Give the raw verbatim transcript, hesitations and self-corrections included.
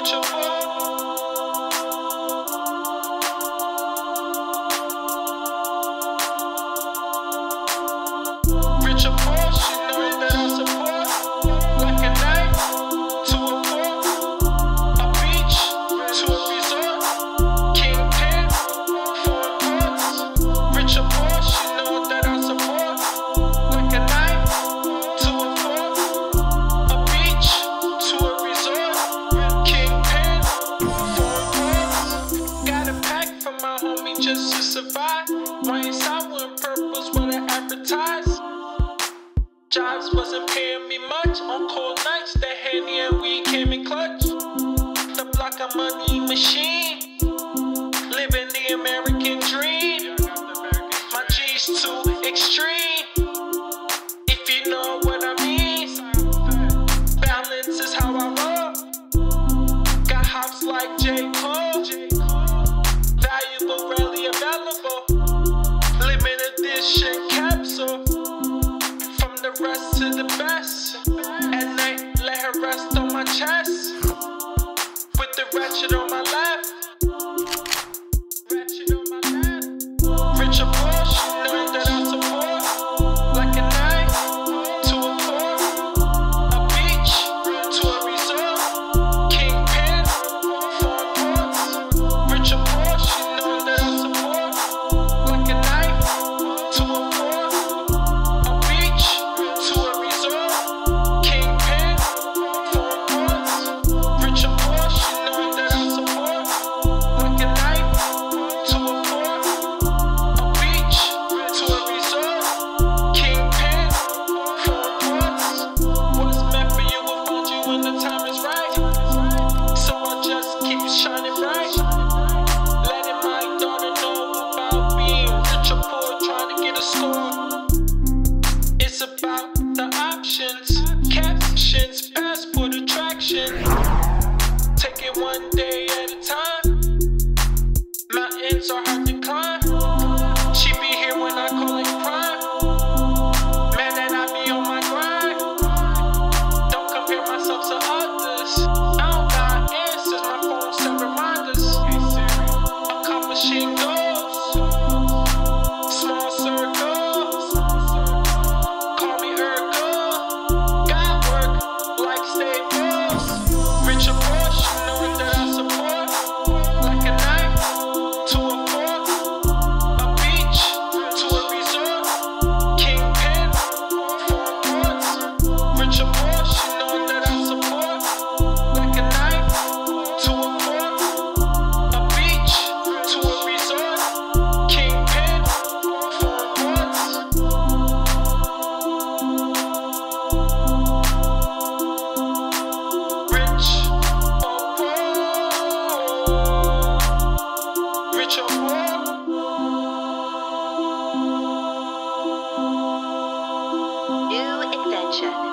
Just to survive, white sour and purple's what I advertise. Jobs wasn't paying me much on cold nights. The Henny and weed came in clutch. The block of money machine, living the American dream. My G's too extreme, if you know what I mean. Balance is how I roll. Got hops like J. Cole. Valuable, rarely available. Limited edition capsule. From the rest to the best. At night, let her rest on my chest. With the ratchet on my left. Ratchet on my left. Rich or poor, she know that I support. Like a nine to a four. A beach to a resort. Kingpin, four ports. Rich or poor, she know that I support. Like a nine to a four. A beach to a resort. Kingpin, four ports. Rich or poor, she know that I support. Like a nine to a four. A beach to a resort. Kingpin, four ports. What's meant for you will find you when the time is right. So I just keep shining bright. Letting my daughter know about being rich or poor, trying to get a score. It's about the options, captions, passport attraction. Take it one day at a time. Mountains are hard to climb. She be here when I call it crime. Man, that I be on my grind. Don't compare myself to others. I don't got answers, my phone set reminders. Accomplishing goals, small circles. Call me Urkel. God work like Staples. Rich or poor, she know that I support. Like a nine to a four. A beach to a resort. Kingpin, four ports. Rich or poor, she know that I support. Like a nine to a four. A beach to a resort. Kingpin, four ports. Rich or poor. Rich or poor. New adventure.